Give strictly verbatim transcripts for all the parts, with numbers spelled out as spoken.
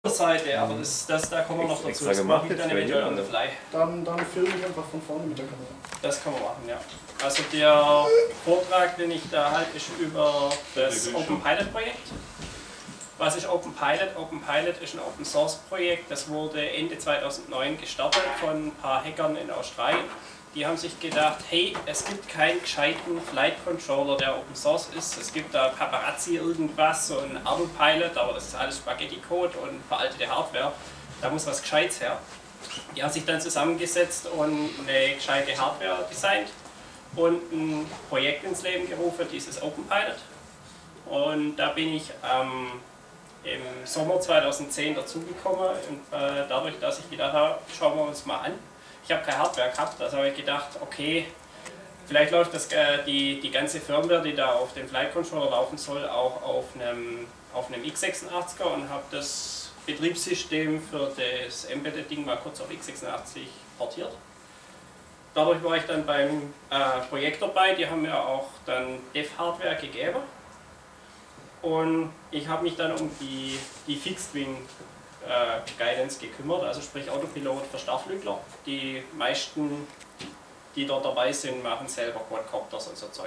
Seite, aber das, das, da kommen wir noch dazu. Das mache ich dann eventuell on the fly. Dann, dann filme ich einfach von vorne mit der Kamera. Das kann man machen, ja. Also der Vortrag, den ich da halte, ist über das Open Pilot Projekt. Was ist Open Pilot? Open Pilot ist ein Open Source Projekt, das wurde Ende zweitausendneun gestartet von ein paar Hackern in Australien. Die haben sich gedacht, hey, es gibt keinen gescheiten Flight Controller, der Open Source ist. Es gibt da Paparazzi irgendwas, so ein Autopilot, aber das ist alles Spaghetti-Code und veraltete Hardware. Da muss was Gescheites her. Die haben sich dann zusammengesetzt und eine gescheite Hardware designt und ein Projekt ins Leben gerufen, dieses Open Pilot. Und da bin ich ähm, im Sommer zweitausendzehn dazugekommen und äh, dadurch, dass ich gedacht habe, schauen wir uns mal an. Ich habe keine Hardware gehabt, also habe ich gedacht, okay, vielleicht läuft das, äh, die, die ganze Firmware, die da auf dem Flight Controller laufen soll, auch auf einem, auf einem x sechsundachtziger und habe das Betriebssystem für das Embedded-Ding mal kurz auf x sechsundachtzig portiert. Dadurch war ich dann beim äh, Projekt dabei, die haben mir auch dann Dev-Hardware gegeben. Und ich habe mich dann um die, die Fixed-Wing äh, Guidance gekümmert, also sprich Autopilot für Starflügler. Die meisten, die dort dabei sind, machen selber Quadcopters und so Zeug.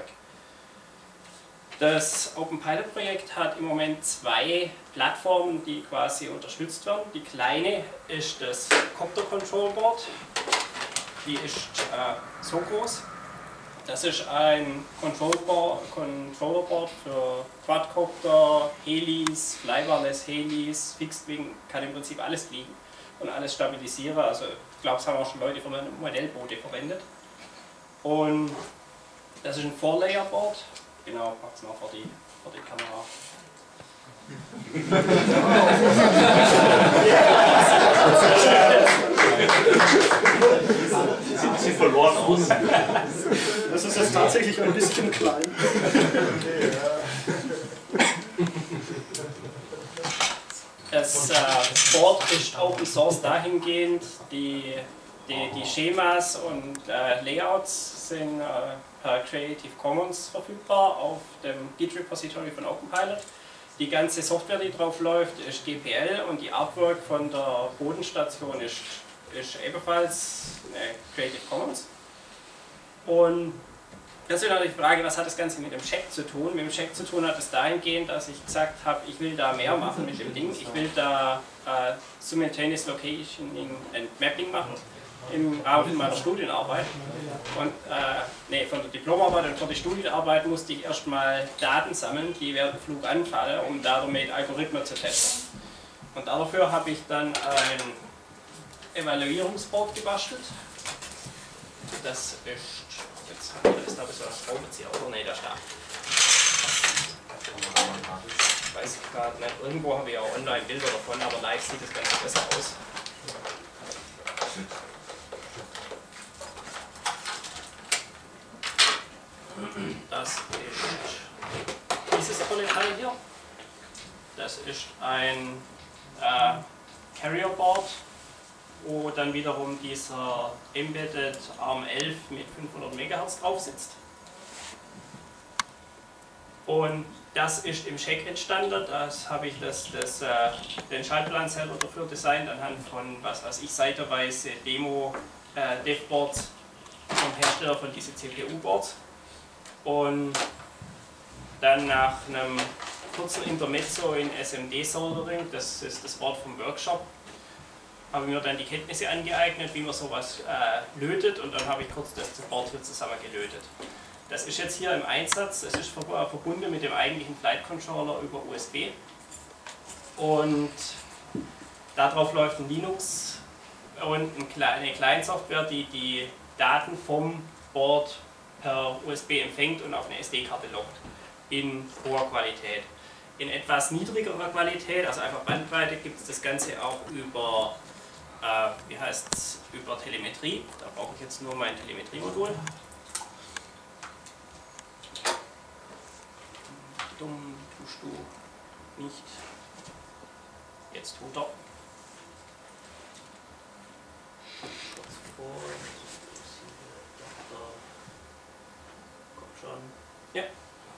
Das Open Pilot Projekt hat im Moment zwei Plattformen, die quasi unterstützt werden. Die kleine ist das Copter Control Board, die ist äh, so groß. Das ist ein Controllerboard für Quadcopter, Helis, Flybarless Helis, Fixed Wing, kann im Prinzip alles fliegen und alles stabilisieren. Also ich glaube, es haben auch schon Leute für Modellboote verwendet. Und das ist ein Four-Layer-Board. Genau, macht es mal vor die, vor die Kamera. Sieht, sieht verloren aus. Das ist jetzt tatsächlich ein bisschen klein. Das äh, Board ist Open Source dahingehend, die, die, die Schemas und äh, Layouts sind äh, per Creative Commons verfügbar auf dem Git Repository von OpenPilot. Die ganze Software, die drauf läuft, ist G P L und die Artwork von der Bodenstation ist, ist ebenfalls eine Creative Commons. Und das ist natürlich die Frage, was hat das Ganze mit dem Check zu tun? Mit dem Check zu tun hat es dahingehend, dass ich gesagt habe, ich will da mehr machen mit dem Ding. Ich will da äh, Simultaneous Locationing and Mapping machen im Rahmen meiner Studienarbeit. Und äh, nee, von der Diplomarbeit und für die Studienarbeit musste ich erstmal Daten sammeln, die während dem Flug anfallen, um damit Algorithmen zu testen. Und dafür habe ich dann ein Evaluierungsboard gebastelt. Das ist, jetzt habe ich das da so als Schraubenzieher, oder? Ne, da ist da. Ich weiß gerade nicht, irgendwo habe ich auch online Bilder davon, aber live sieht das Ganze besser aus. Das ist dieses tolle Teil hier. Das ist ein äh, Carrier Board, wo dann wiederum dieser Embedded ARM elf mit fünfhundert Megahertz drauf sitzt. Und das ist im Check entstanden. Das habe ich das, das, äh, den Schaltplan selber dafür designt, anhand von, was weiß ich, seitenweise Demo-Dev-Boards äh, vom Hersteller von diesen C P U-Boards. Und dann nach einem kurzen Intermezzo in S M D-Soldering, das ist das Wort vom Workshop, habe ich mir dann die Kenntnisse angeeignet, wie man sowas äh, lötet, und dann habe ich kurz das Board hier zusammen gelötet. Das ist jetzt hier im Einsatz, es ist verbunden mit dem eigentlichen Flight Controller über U S B und darauf läuft ein Linux und eine Client-Software, die die Daten vom Board per U S B empfängt und auf eine S D-Karte lockt in hoher Qualität. In etwas niedrigerer Qualität, also einfach Bandbreite, gibt es das Ganze auch über, äh, wie heißt es, über Telemetrie. Da brauche ich jetzt nur mein Telemetriemodul. Dumm tust du nicht. Jetzt tut er. Kurz vor. Kommt schon. Ja.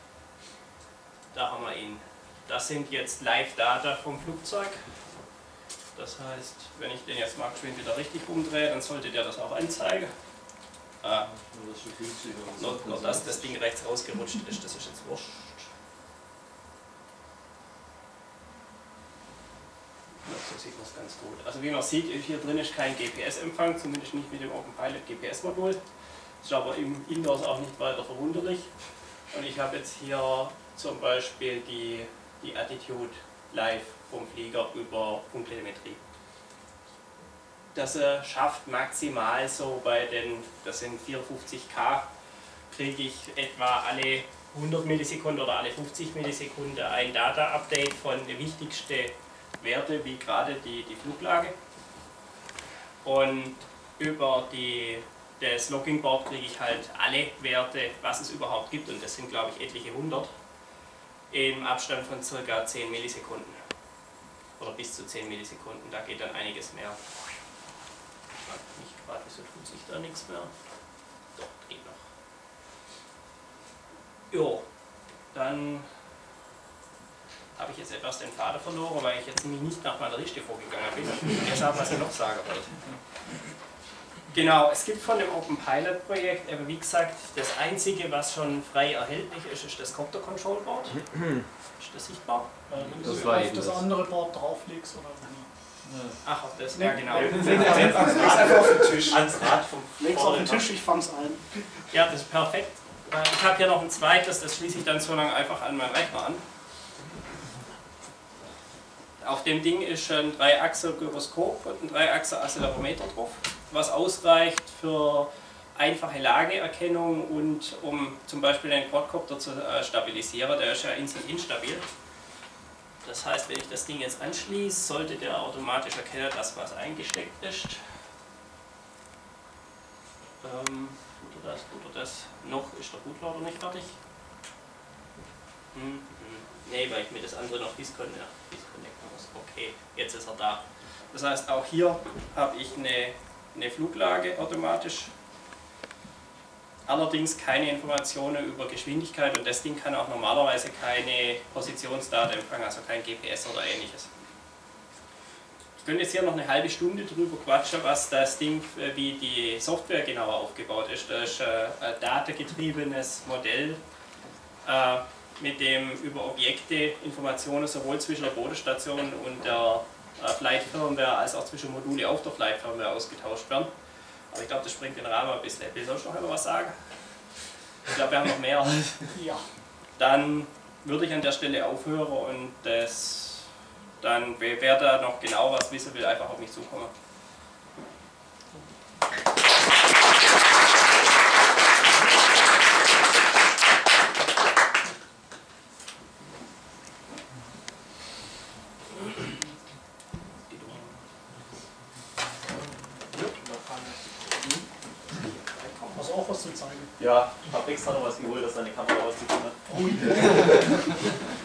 Da haben wir ihn. Das sind jetzt Live-Data vom Flugzeug. Das heißt, wenn ich den jetzt mal geschwind wieder richtig umdrehe, dann sollte der das auch anzeigen. Ah, nur, nur dass das Ding rechts rausgerutscht ist, das ist jetzt wurscht. Ja, so sieht man es ganz gut. Also wie man sieht, hier drin ist kein G P S-Empfang, zumindest nicht mit dem OpenPilot G P S-Modul. Ist aber im Indoors auch nicht weiter verwunderlich. Und ich habe jetzt hier zum Beispiel die, die Attitude live vom Flieger über Funktelemetrie. Das äh, schafft maximal so bei den, das sind vierundfünfzig K, kriege ich etwa alle hundert Millisekunden oder alle fünfzig Millisekunden ein Data-Update von den wichtigsten Werten, wie gerade die, die Fluglage. Und über die, das Logging-Board kriege ich halt alle Werte, was es überhaupt gibt, und das sind, glaube ich, etliche hundert, im Abstand von ca. zehn Millisekunden. Oder bis zu zehn Millisekunden, da geht dann einiges mehr. Nicht gerade, so tut sich da nichts mehr. Doch, geht noch. Jo, dann habe ich jetzt etwas den Faden verloren, weil ich jetzt nämlich nicht nach meiner Liste vorgegangen bin. Deshalb, was ich noch sagen wollte. Genau, es gibt von dem OpenPilot-Projekt, aber wie gesagt, das Einzige, was schon frei erhältlich ist, ist das Copter Control Board. Ist das sichtbar? Äh, wenn Das du war auf eben das das. andere Board drauflegst oder Ach, auf das, ja genau. Leg's einfach auf den Tisch. Ans Rad vom Leg's auf den Tisch, ich fang's ein. Ja, das ist perfekt. Ich habe hier noch ein zweites, das schließe ich dann so lange einfach an meinen Rechner an. Auf dem Ding ist ein Dreiachser-Gyroskop und ein Dreiachser-Accelerometer drauf, was ausreicht für einfache Lageerkennung und um zum Beispiel den Quadcopter zu äh, stabilisieren, der ist ja in sich instabil. Das heißt, wenn ich das Ding jetzt anschließe, sollte der automatisch erkennen, dass was eingesteckt ist. Ähm, tut er das, tut er das? Noch ist der Bootloader nicht fertig. Hm, hm. Nee, weil ich mir das andere noch disconnecten muss. Okay, jetzt ist er da. Das heißt, auch hier habe ich eine, eine Fluglage automatisch. Allerdings keine Informationen über Geschwindigkeit, und das Ding kann auch normalerweise keine Positionsdaten empfangen, also kein G P S oder ähnliches. Ich könnte jetzt hier noch eine halbe Stunde drüber quatschen, was das Ding, wie die Software genauer aufgebaut ist. Das ist ein datengetriebenes Modell, mit dem über Objekte Informationen sowohl zwischen der Bodenstation und der Flight Firmware als auch zwischen Module auf der Flight Firmware ausgetauscht werden. Aber ich glaube, das springt den Rahmen ein bisschen. Will sonst noch einmal was sagen? Ich glaube, wir haben noch mehr. Ja. Dann würde ich an der Stelle aufhören und das dann, wer da noch genau was wissen will, einfach auf mich zukommen. Hast du auch was zu zeigen? Ja, ich habe extra noch was geholt, dass deine Kamera ausgekommen hat.